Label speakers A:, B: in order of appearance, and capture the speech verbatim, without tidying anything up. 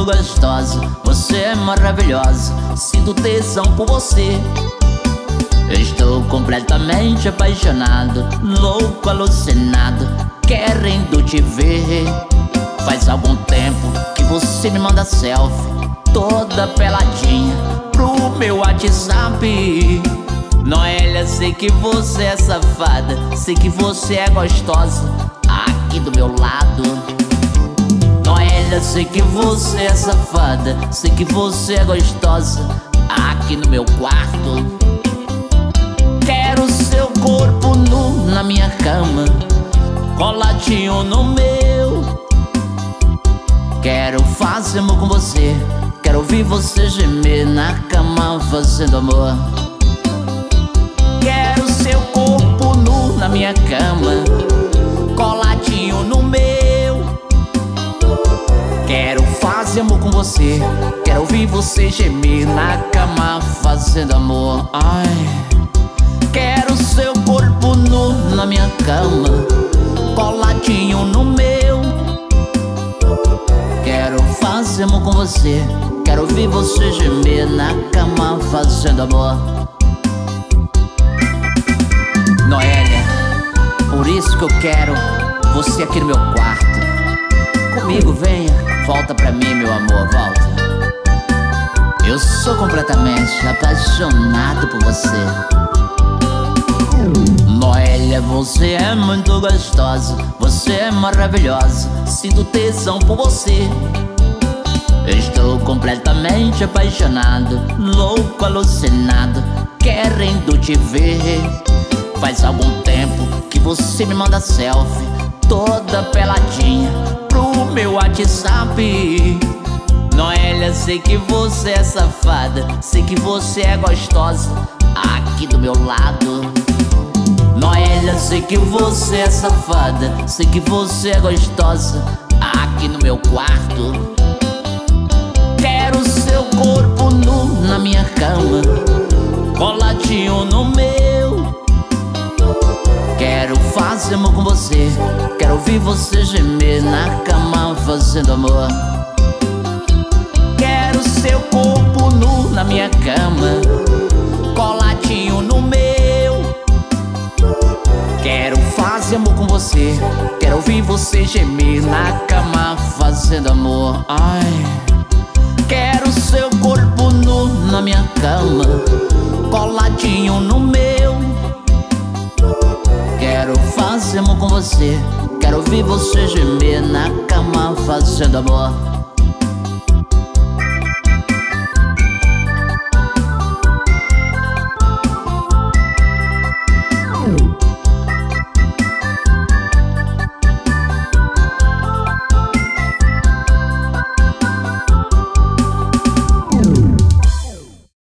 A: gostosa, você é maravilhosa, sinto tesão por você. Estou completamente apaixonado, louco, alucinado, querendo te ver. Faz algum tempo que você me manda selfie, toda peladinha, pro meu WhatsApp. Noélia, sei que você é safada, sei que você é gostosa, aqui do meu lado. Noélia, sei que você é safada, sei que você é gostosa, aqui no meu quarto. Quero seu corpo nu na minha cama, coladinho no meu. Quero fazer amor com você, quero ouvir você gemer na cama fazendo amor. Quero seu corpo nu na minha cama, coladinho no meu. Quero fazer amor com você, quero ouvir você gemer na cama fazendo amor. Ai. Quero seu corpo nu na minha cama, coladinho no meu. Quero fazer amor com você, quero ouvir você gemer na cama fazendo amor. Noélia, por isso que eu quero você aqui no meu quarto. Comigo, venha, volta pra mim, meu amor, volta. Eu sou completamente apaixonado por você. Noélia, você é muito gostosa, você é maravilhosa, sinto tesão por você. Estou completamente apaixonado, louco, alucinado, querendo te ver. Faz algum tempo que você me manda selfie, toda peladinha, pro meu WhatsApp. Noélia, sei que você é safada, sei que você é gostosa, aqui do meu lado. Noélia, sei que você é safada, sei que você é gostosa, aqui no meu quarto. Quero seu corpo nu na minha cama, coladinho no meu. Quero fazer amor com você, quero ouvir você gemer na cama fazendo amor. Quero seu corpo nu na minha cama, coladinho no meu. Quero fazer amor com você, quero ouvir você gemer na cama fazendo amor. Ai. Quero seu corpo nu na minha cama, coladinho no meu. Quero fazer amor com você, quero ouvir você gemer na cama fazendo amor.